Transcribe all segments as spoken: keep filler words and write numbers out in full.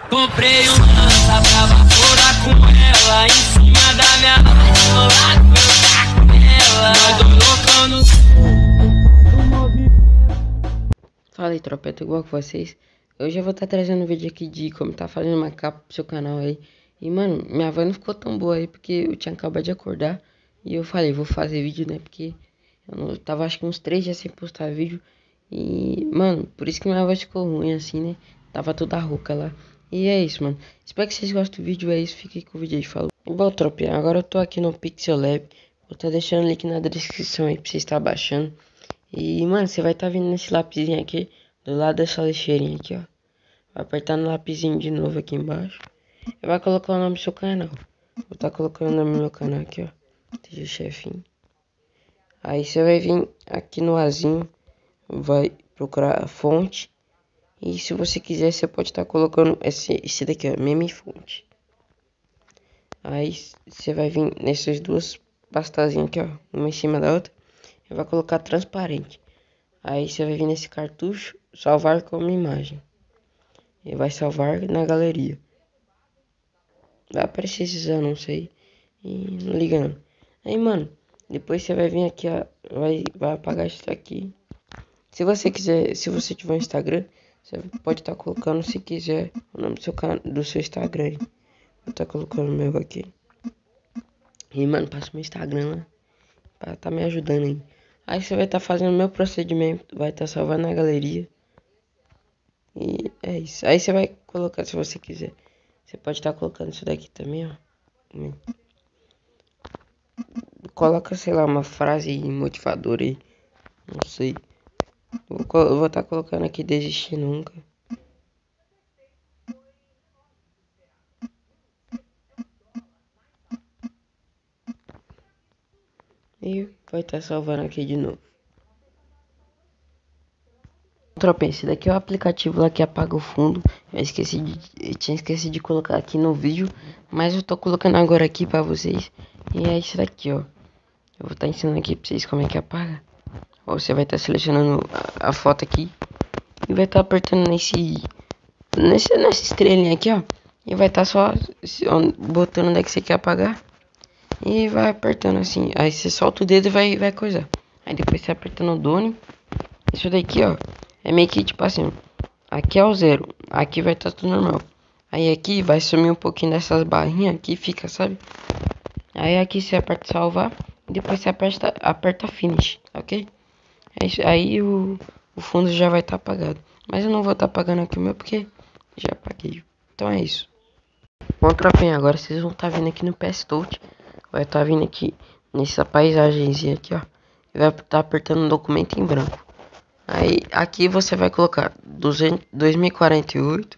Comprei um lança pra vaporar com ela em cima da minha rola, eu com ela. Nós dois loucando. Fala aí, tropa, tudo igual com vocês? Hoje eu vou estar tá trazendo um vídeo aqui de como tá fazendo uma capa pro seu canal aí. E mano, minha voz não ficou tão boa aí porque eu tinha acabado de acordar. E eu falei, vou fazer vídeo, né? Porque eu, não, eu tava acho que uns três dias sem postar vídeo. E mano, por isso que minha voz ficou ruim assim, né? Tava toda rouca lá. E é isso, mano. Espero que vocês gostem do vídeo, é isso. Fiquem com o vídeo aí, falou. Bom, tropinha, agora eu tô aqui no Pixelab. Vou estar tá deixando o link na descrição aí pra vocês estar tá baixando. E, mano, você vai estar tá vindo nesse lapisinho aqui, do lado dessa lixeirinha aqui, ó. Vai apertar no lapisinho de novo aqui embaixo. E vai colocar o nome do seu canal. Vou estar tá colocando o nome do meu canal aqui, ó. T G Chefinho. Aí você vai vir aqui no azinho, vai procurar a fonte. E se você quiser, você pode estar tá colocando esse, esse daqui, ó, meme fonte. Aí você vai vir nessas duas pastazinhas aqui, ó, uma em cima da outra. E vai colocar transparente. Aí você vai vir nesse cartucho, salvar como imagem. E vai salvar na galeria. Vai aparecer esses anúncios aí. E não liga não. Aí, mano, depois você vai vir aqui, ó, vai, vai apagar isso aqui. Se você quiser, se você tiver um Instagram, você pode estar tá colocando, se quiser, o nome do seu, do seu Instagram aí. Vou estar tá colocando o meu aqui. E, mano, passa o meu Instagram lá. Pra tá me ajudando aí. Aí você vai estar tá fazendo o meu procedimento. Vai estar tá salvando na galeria. E é isso. Aí você vai colocar, se você quiser. Você pode estar tá colocando isso daqui também, ó. Coloca, sei lá, uma frase motivadora aí. Não sei. Eu vou estar tá colocando aqui desistir nunca. E vai estar tá salvando aqui de novo. Tropinha, esse daqui é o aplicativo lá que apaga o fundo. Eu esqueci de, eu tinha esquecido de colocar aqui no vídeo, mas eu tô colocando agora aqui pra vocês. E é isso daqui, ó. Eu vou estar tá ensinando aqui pra vocês como é que apaga. Você vai estar tá selecionando a, a foto aqui e vai estar tá apertando nesse, nesse nessa estrelinha aqui, ó. E vai estar tá só botando onde é que você quer apagar. E vai apertando assim. Aí você solta o dedo e vai, vai coisar. Aí depois você aperta no Done. Isso daqui, ó, é meio que tipo assim. Aqui é o zero. Aqui vai estar tá tudo normal. Aí aqui vai sumir um pouquinho dessas barrinhas. Aqui fica, sabe? Aí aqui você aperta salvar. E depois você aperta, aperta finish, ok? É isso, aí o, o fundo já vai estar tá apagado. Mas eu não vou estar tá apagando aqui o meu porque já apaguei. Então é isso. Bom, tropinha, agora vocês vão estar tá vindo aqui no P S Touch. Vai estar tá vindo aqui nessa paisagenzinha aqui, ó. E vai estar tá apertando um documento em branco. Aí aqui você vai colocar dois mil e quarenta e oito.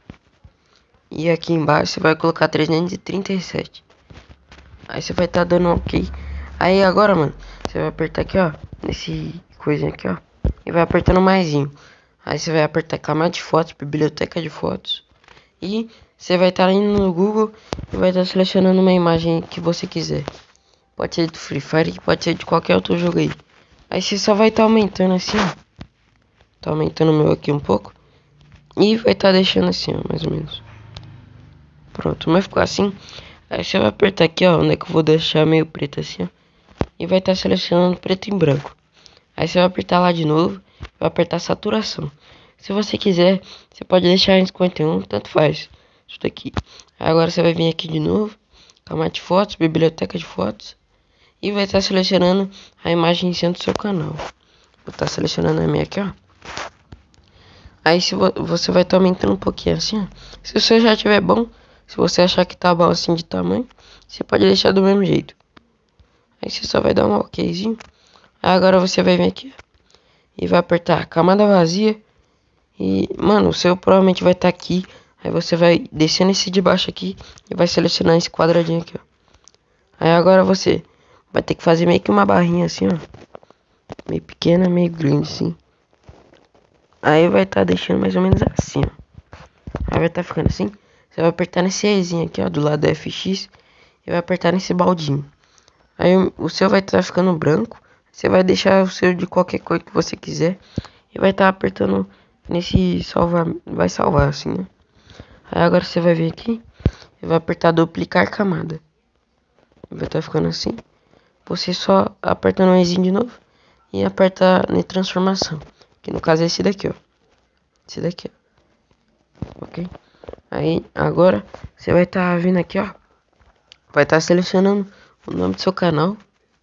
E aqui embaixo você vai colocar trezentos e trinta e sete. Aí você vai estar tá dando ok. Aí agora, mano, você vai apertar aqui, ó. Nesse coisinha aqui, ó. E vai apertando maisinho. Aí você vai apertar camada de fotos, biblioteca de fotos. E você vai estar tá indo no Google e vai estar tá selecionando uma imagem que você quiser. Pode ser do Free Fire, pode ser de qualquer outro jogo aí. Aí você só vai estar tá aumentando assim, ó. Tá aumentando o meu aqui um pouco. E vai estar tá deixando assim, ó, mais ou menos. Pronto, vai ficar assim. Aí você vai apertar aqui, ó, onde é que eu vou deixar meio preto assim, ó. E vai estar tá selecionando preto e branco. Aí você vai apertar lá de novo. Vai apertar saturação. Se você quiser, você pode deixar em cinquenta e um, tanto faz. Isso daqui. Aí agora você vai vir aqui de novo. Camada de fotos, biblioteca de fotos. E vai estar tá selecionando a imagem em cima do seu canal. Vou estar tá selecionando a minha aqui, ó. Aí se vo você vai estar tá aumentando um pouquinho assim, ó. Se o seu já tiver bom, se você achar que tá bom assim de tamanho, você pode deixar do mesmo jeito. Aí você só vai dar um okzinho. Aí agora você vai vir aqui, ó. E vai apertar camada vazia. E, mano, o seu provavelmente vai estar tá aqui. Aí você vai descendo esse de baixo aqui. E vai selecionar esse quadradinho aqui, ó. Aí agora você vai ter que fazer meio que uma barrinha assim, ó. Meio pequena, meio grande assim. Aí vai estar tá deixando mais ou menos assim, ó. Aí vai estar tá ficando assim. Você vai apertar nesse Ezinho aqui, ó, do lado do F X. E vai apertar nesse baldinho. Aí o seu vai estar tá ficando branco. Você vai deixar o seu de qualquer cor que você quiser. E vai estar tá apertando nesse salvar. Vai salvar assim, né? Aí agora você vai vir aqui e vai apertar duplicar camada. Vai estar ficando assim. Você só aperta no Ezinho de novo e aperta em transformação. Que no caso é esse daqui, ó. Esse daqui, ó. Ok? Aí agora você vai estar vindo aqui, ó. Vai estar selecionando o nome do seu canal.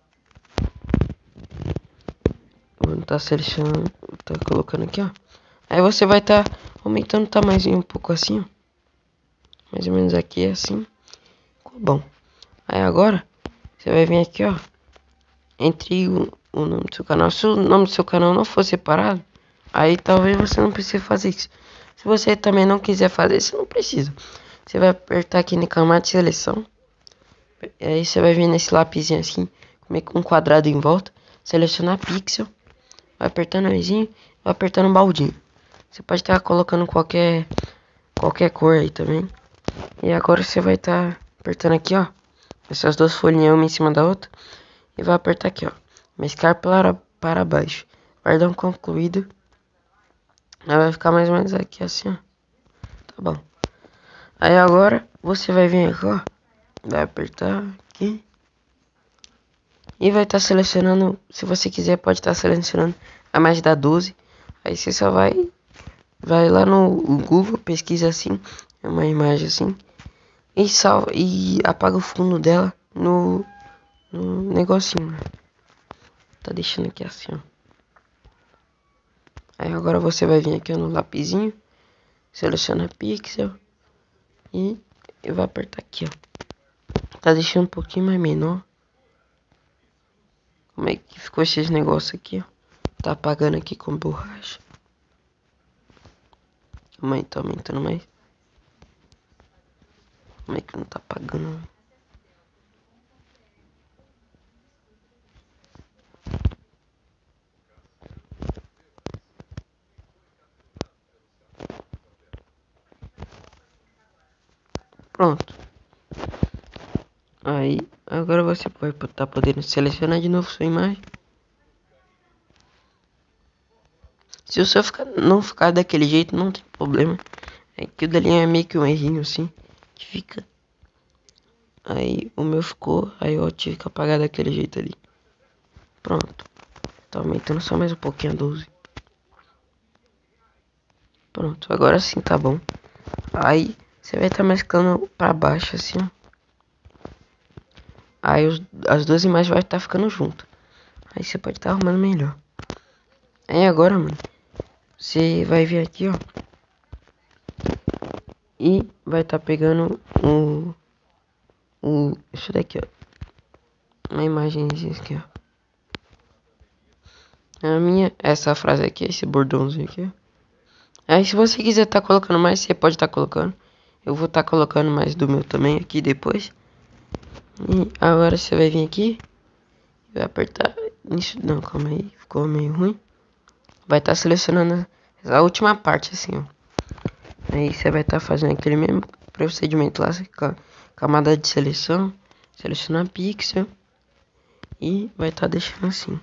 Vou estar selecionando, tá colocando aqui, ó. Aí você vai estar aumentando o tamanho um pouco assim, ó. Mais ou menos aqui, assim. Ficou bom. Aí agora você vai vir aqui, ó. Entre o, o nome do seu canal. Se o nome do seu canal não for separado, aí talvez você não precise fazer isso. Se você também não quiser fazer isso, não precisa. Você vai apertar aqui na camada de seleção. E aí você vai vir nesse lapisinho assim, meio com um quadrado em volta. Selecionar pixel. Vai apertando o Ezinho, vai apertando o baldinho. Você pode estar colocando qualquer qualquer cor aí também. E agora você vai estar tá apertando aqui, ó. Essas duas folhinhas uma em cima da outra. E vai apertar aqui, ó. Mesclar para, para baixo. Vai dar um concluído. Aí vai ficar mais ou menos aqui assim, ó. Tá bom. Aí agora você vai vir aqui, ó. Vai apertar aqui. E vai estar tá selecionando. Se você quiser, pode estar tá selecionando a mais da doze. Aí você só vai. Vai lá no Google, pesquisa assim. Uma imagem assim. E salva. E apaga o fundo dela no. No negocinho. Tá deixando aqui assim, ó. Aí agora você vai vir aqui ó, no lapisinho. Seleciona pixel. E eu vou apertar aqui, ó. Tá deixando um pouquinho mais menor. Como é que ficou esses negócios aqui, ó. Tá apagando aqui com borracha. Calma aí, tá aumentando mais. Como é que não tá apagando? Pronto. Aí, agora você vai estar tá podendo selecionar de novo sua imagem. Se o seu ficar, não ficar daquele jeito, não tem problema. É que o dali é meio que um errinho assim. Que fica. Aí o meu ficou. Aí eu tive que apagar daquele jeito ali. Pronto. Tá aumentando só mais um pouquinho a doze. Pronto. Agora sim tá bom. Aí você vai estar tá mesclando pra baixo assim, ó. Aí os, as duas imagens vai estar tá ficando junto. Aí você pode estar tá arrumando melhor. Aí agora, mano. Você vai vir aqui, ó. E vai estar tá pegando o... o... Isso daqui, ó. Uma imagenzinha aqui, ó. A minha... Essa frase aqui, esse bordãozinho aqui, ó. Aí se você quiser estar tá colocando mais, você pode estar tá colocando. Eu vou estar tá colocando mais do meu também aqui depois. E agora você vai vir aqui. Vai apertar... Isso, não, calma aí. Ficou meio ruim. Vai estar tá selecionando a última parte assim, ó. Aí você vai estar tá fazendo aquele mesmo procedimento lá, camada de seleção, selecionar pixel e vai estar tá deixando assim.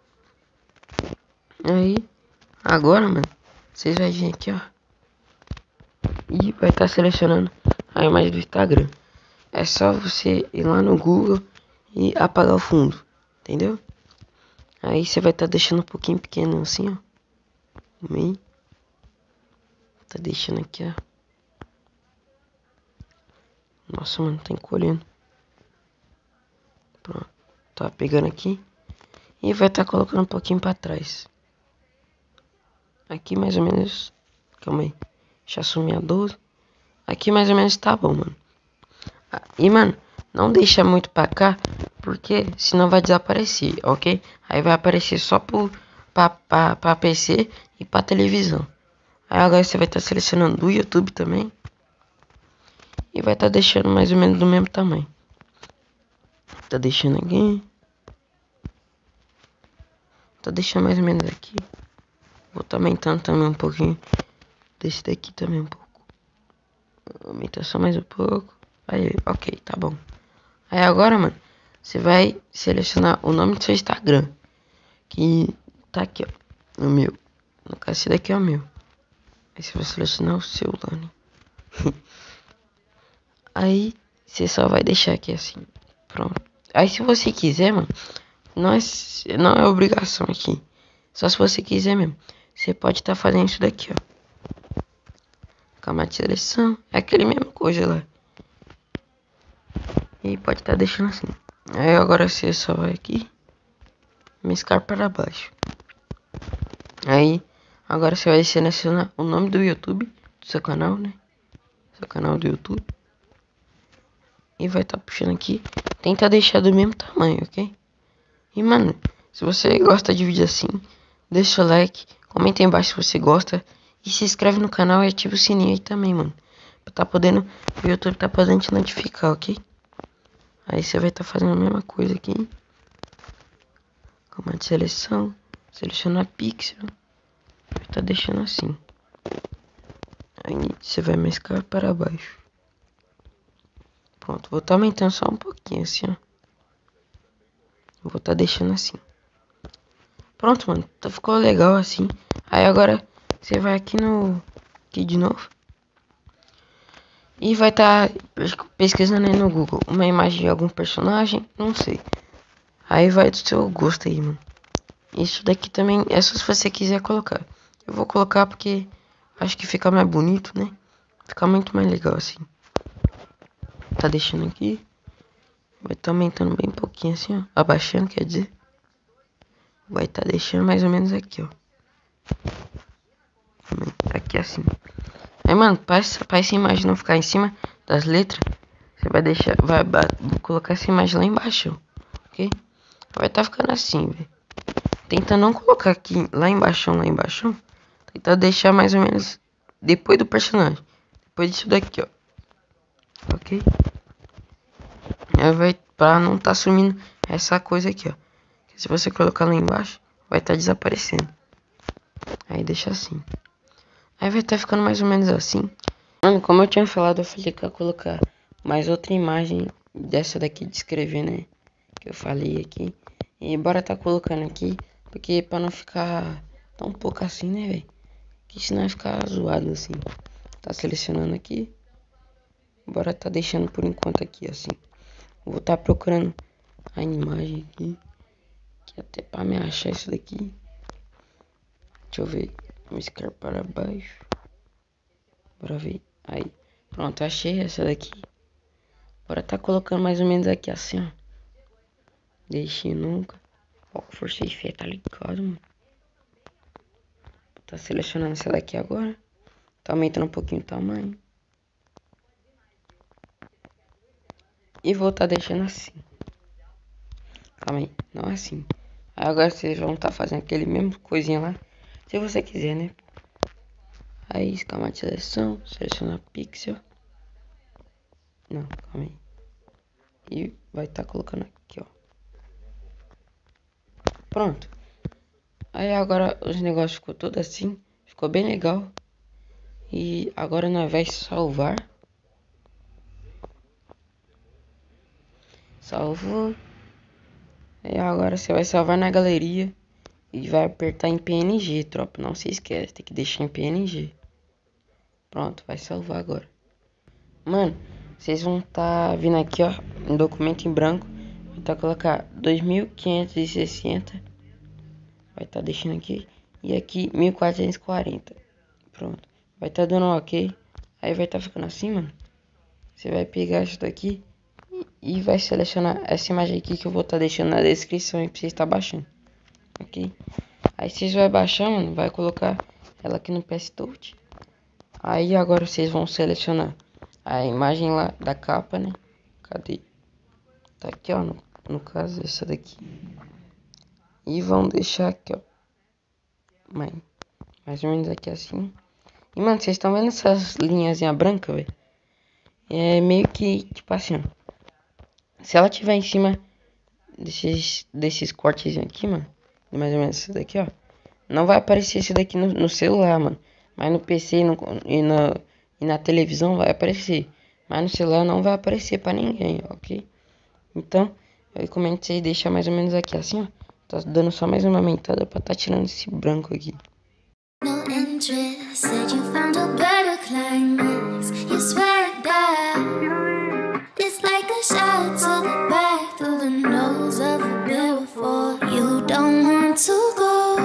Aí agora, mano, vocês vão vir aqui, ó, e vai estar tá selecionando a imagem do Instagram. É só você ir lá no Google e apagar o fundo, entendeu? Aí você vai estar tá deixando um pouquinho pequeno assim, ó. Meio. Tá deixando aqui, ó. Nossa, mano, tá encolhendo. Pronto. Tá pegando aqui. E vai estar tá colocando um pouquinho pra trás. Aqui mais ou menos. Calma aí. Deixa eu assumir a doze. Aqui mais ou menos tá bom, mano. E, mano, não deixa muito pra cá. Porque senão vai desaparecer, ok? Aí vai aparecer só pro, pra, pra, pra P C e pra televisão. Aí agora você vai estar tá selecionando do YouTube também. E vai estar tá deixando mais ou menos do mesmo tamanho. Tá deixando aqui. Tá deixando mais ou menos aqui. Vou tá aumentando também um pouquinho. Desse daqui também um pouco. Aumenta só mais um pouco. Aí, ok, tá bom. Aí agora, mano, você vai selecionar o nome do seu Instagram. Que tá aqui, ó. O meu. No caso, esse daqui é o meu. Aí você vai selecionar o seu lá, né? Aí você só vai deixar aqui assim. Pronto. Aí se você quiser, mano, não é, não é obrigação aqui. Só se você quiser mesmo. Você pode estar tá fazendo isso daqui, ó. Camada de seleção. É aquele mesma coisa lá. E pode estar tá deixando assim. Aí agora você só vai aqui. Mescar para baixo. Aí agora você vai selecionar o nome do YouTube. Do seu canal, né? Seu canal do YouTube. E vai estar tá puxando aqui. Tenta deixar do mesmo tamanho, ok? E mano, se você gosta de vídeo assim, deixa o like, comenta aí embaixo se você gosta. E se inscreve no canal e ativa o sininho aí também, mano. Pra tá podendo, o YouTube tá podendo te notificar, ok? Aí você vai estar tá fazendo a mesma coisa aqui. Comando de seleção. Selecionar pixel. Vai estar tá deixando assim. Aí você vai mesclar para baixo. Pronto, vou estar tá aumentando só um pouquinho assim, ó. Vou estar tá deixando assim. Pronto, mano. Então ficou legal assim. Aí agora você vai aqui no... Aqui de novo. E vai estar tá pesquisando aí no Google. Uma imagem de algum personagem. Não sei. Aí vai do seu gosto aí, mano. Isso daqui também é só se você quiser colocar. Eu vou colocar porque acho que fica mais bonito, né? Fica muito mais legal assim. Tá deixando aqui. Vai estar tá aumentando bem pouquinho assim, ó. Abaixando, quer dizer. Vai estar tá deixando mais ou menos aqui, ó. Aqui assim. Aí, mano, para essa, pra essa imagem não ficar em cima das letras, você vai deixar, vai colocar essa imagem lá embaixo, ok? Vai estar tá ficando assim, velho. Tenta não colocar aqui, lá embaixo, lá embaixo. Tenta deixar mais ou menos depois do personagem. Depois disso daqui, ó. Ok? Aí vai, pra não tá sumindo essa coisa aqui, ó. Se você colocar lá embaixo, vai estar tá desaparecendo. Aí deixa assim. Aí vai estar tá ficando mais ou menos assim. Mano, como eu tinha falado, eu falei que ia colocar mais outra imagem dessa daqui de escrever, né? Que eu falei aqui. E bora tá colocando aqui. Porque pra não ficar tão pouco assim, né, velho? Que senão vai ficar zoado assim. Tá selecionando aqui. Bora tá deixando por enquanto aqui, assim. Vou tá procurando a imagem aqui. Que até pra me achar isso daqui. Deixa eu ver. Mesclar para baixo. Bora ver. Aí. Pronto, achei essa daqui. Bora tá colocando mais ou menos aqui assim, ó. Deixei nunca. Ó, força de fé, tá ligado, mano. Tá selecionando essa daqui agora. Tá aumentando um pouquinho o tamanho. E vou tá deixando assim. Calma aí, não assim. Aí agora vocês vão tá fazendo aquele mesmo coisinha lá. Se você quiser, né? Aí, escama de seleção. Selecionar pixel. Não, calma aí. E vai tá colocando aqui, ó. Pronto. Aí agora os negócios ficou tudo assim. Ficou bem legal. E agora nós vai salvar. Salvou. E agora você vai salvar na galeria. E vai apertar em P N G, tropa. Não se esquece, tem que deixar em P N G. Pronto, vai salvar agora. Mano, vocês vão tá vindo aqui, ó. Um documento em branco. Vai tá colocar dois mil quinhentos e sessenta. Vai tá deixando aqui. E aqui mil quatrocentos e quarenta. Pronto. Vai tá dando um ok. Aí vai tá ficando assim, mano. Você vai pegar isso daqui. E vai selecionar essa imagem aqui que eu vou estar tá deixando na descrição aí pra vocês estar tá baixando. Ok? Aí vocês vão baixar, mano. Vai colocar ela aqui no P S Touch. Aí agora vocês vão selecionar a imagem lá da capa, né? Cadê? Tá aqui, ó. No, no caso, essa daqui. E vão deixar aqui, ó. Mais, mais ou menos aqui assim. E, mano, vocês estão vendo essas linhazinhas brancas, velho? É meio que, tipo assim, ó. Se ela tiver em cima desses, desses cortes aqui, mano, mais ou menos isso daqui, ó, não vai aparecer esse daqui no, no celular, mano. Mas no P C e, no, e, na, e na televisão vai aparecer. Mas no celular não vai aparecer pra ninguém, ok? Então, eu recomendo vocês deixar mais ou menos aqui assim, ó. Tá dando só mais uma aumentada pra tá tirando esse branco aqui. No interest, said you found a better climax, you swear down. It's like a shot to the back through the nose of a bill before you don't want to go.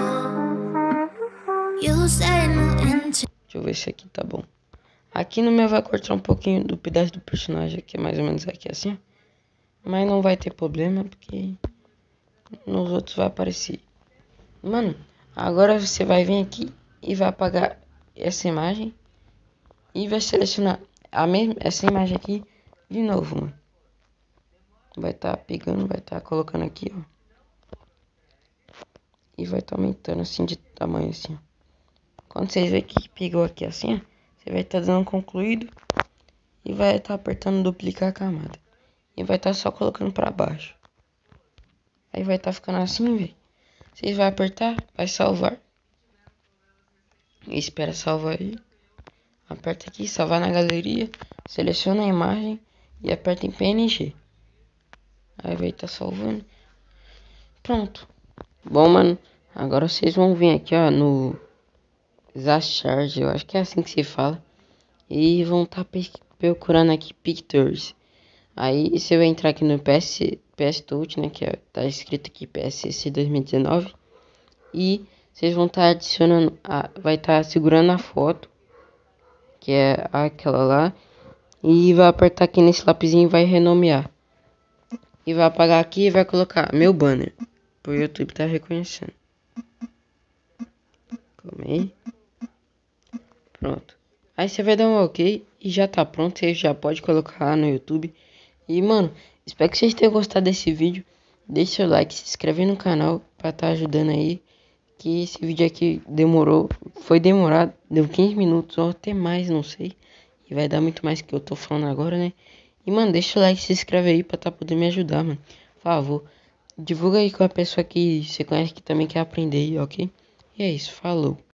You say no inch. Deixa eu ver se aqui tá bom. Aqui no meu vai cortar um pouquinho do pedaço do personagem aqui, mais ou menos aqui assim. Mas não vai ter problema, porque nos outros vai aparecer. Mano, agora você vai vir aqui e vai apagar essa imagem. E vai selecionar a mesma, essa imagem aqui de novo, mano. Vai estar tá pegando, vai estar tá colocando aqui, ó. E vai estar tá aumentando assim de tamanho assim, ó. Quando vocês verem que pegou aqui assim, ó, você vai estar tá dando concluído. E vai estar tá apertando duplicar a camada. E vai estar tá só colocando pra baixo. Aí vai estar tá ficando assim, velho. Vocês vão apertar, vai salvar. E espera salvar aí. Aperta aqui, salvar na galeria. Seleciona a imagem e aperta em P N G. Aí vai estar tá salvando. Pronto. Bom, mano, agora vocês vão vir aqui, ó, no Zcharge, eu acho que é assim que se fala. E vão estar tá procurando aqui Pictures. Aí você vai entrar aqui no P S, P S Touch, né, que é, tá escrito aqui P S C dois mil e dezenove. E vocês vão estar tá adicionando, a, vai estar tá segurando a foto, que é aquela lá. E vai apertar aqui nesse lapisinho e vai renomear. E vai apagar aqui e vai colocar meu banner. O YouTube tá reconhecendo. Calma aí. Pronto. Aí você vai dar um ok e já tá pronto. Você já pode colocar lá no YouTube. E mano, espero que vocês tenham gostado desse vídeo. Deixe seu like, se inscreve no canal pra tá ajudando aí. Que esse vídeo aqui demorou, foi demorado, deu quinze minutos ou até mais, não sei. E vai dar muito mais que eu tô falando agora, né? E mano, deixa o like, se inscreve aí pra tá poder me ajudar, mano. Por favor, divulga aí com a pessoa que você conhece que também quer aprender, ok? E é isso, falou.